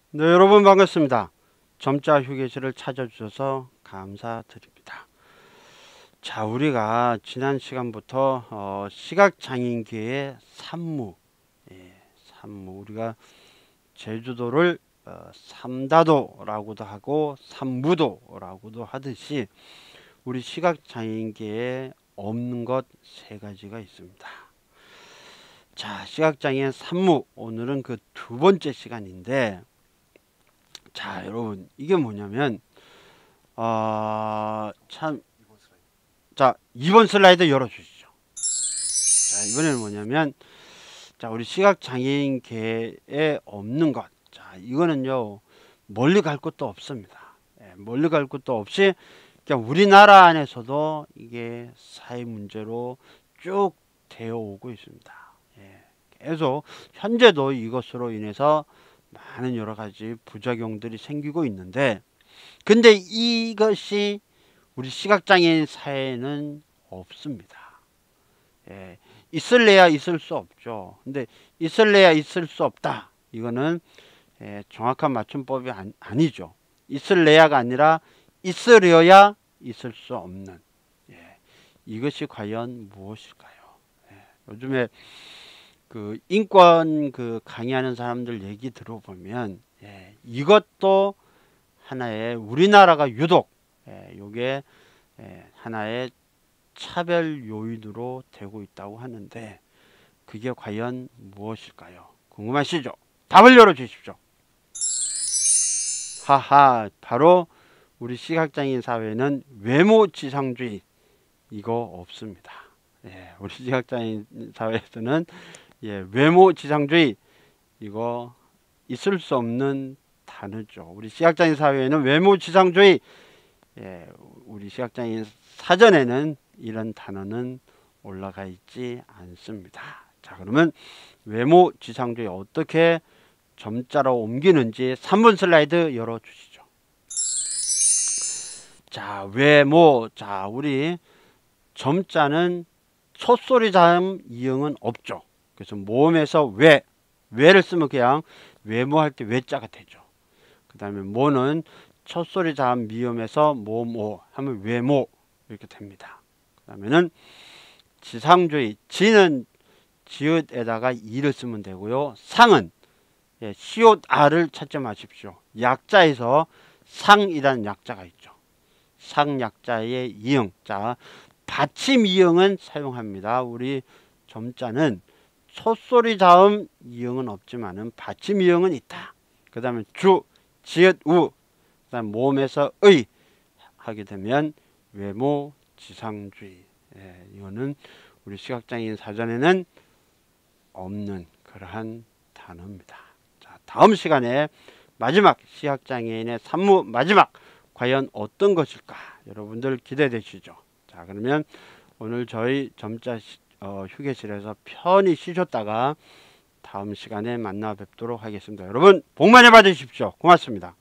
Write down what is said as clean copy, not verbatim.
네, 여러분 반갑습니다. 점자 휴게실을 찾아주셔서 감사드립니다. 자, 우리가 지난 시간부터 시각장애인계의 산무, 산무, 우리가 제주도를 삼다도라고도 하고 삼무도라고도 하듯이 우리 시각장애인계에 없는 것 세 가지가 있습니다. 자, 시각장애인 산무, 오늘은 그 두 번째 시간인데, 자, 여러분, 이게 뭐냐면, 참, 자, 2번 슬라이드 열어주시죠. 자, 이번에는 뭐냐면, 자, 우리 시각장애인계에 없는 것. 자, 이거는요, 멀리 갈 곳도 없습니다. 멀리 갈 곳도 없이, 그냥 우리나라 안에서도 이게 사회 문제로 쭉 되어 오고 있습니다. 계속, 현재도 이것으로 인해서 많은 여러 가지 부작용들이 생기고 있는데, 근데 이것이 우리 시각장애인 사회에는 없습니다. 있을래야 있을 수 없죠. 근데 있을래야 있을 수 없다. 이거는 정확한 맞춤법이 아니죠. 있을래야가 아니라 있으려야 있을 수 없는. 이것이 과연 무엇일까요? 요즘에 그 인권 그 강의하는 사람들 얘기 들어보면 이것도 하나의 우리나라가 유독 요게 하나의 차별 요인으로 되고 있다고 하는데 그게 과연 무엇일까요? 궁금하시죠? 답을 열어 주십시오. 하하, 바로 우리 시각장애인 사회는 외모지상주의 이거 없습니다. 우리 시각장애인 사회에서는 외모지상주의 이거 있을 수 없는 단어죠. 우리 시각장애인 사회에는 외모지상주의, 우리 시각장애인 사전에는 이런 단어는 올라가 있지 않습니다. 자, 그러면 외모지상주의 어떻게 점자로 옮기는지 3번 슬라이드 열어주시죠. 자, 외모. 자, 우리 점자는 첫소리 자음 이응은 없죠. 그래서 모음에서 외를 쓰면 그냥 외모할 때 외자가 되죠. 그 다음에 모는 첫소리 자음 미음에서 모모 하면 외모 이렇게 됩니다. 그 다음에는 지상주의, 지는 지읒에다가 이를 쓰면 되고요. 상은 시옷 아를 찾지 마십시오. 약자에서 상이라는 약자가 있죠. 상약자의 이응. 자, 받침 이응은 사용합니다. 우리 점자는 첫소리 자음 이응은 없지만은 받침 이응은 있다. 그 다음에 주, 지읒, 우, 그 다음 모음에서 의 하게 되면 외모 지상주의. 이거는 우리 시각장애인 사전에는 없는 그러한 단어입니다. 자, 다음 시간에 마지막 시각장애인의 산무 마지막 과연 어떤 것일까? 여러분들 기대되시죠? 자, 그러면 오늘 저희 점자 휴게실에서 편히 쉬셨다가 다음 시간에 만나 뵙도록 하겠습니다. 여러분 복 많이 받으십시오. 고맙습니다.